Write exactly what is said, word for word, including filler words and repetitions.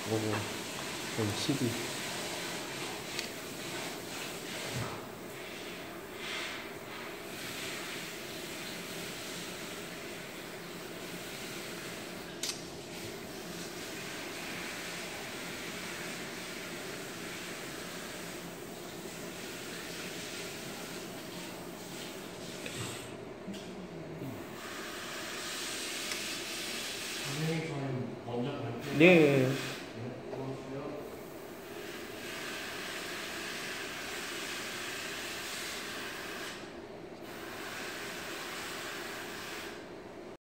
오, 거의 십이. 선생님 저는 먼저 갈게요. 네.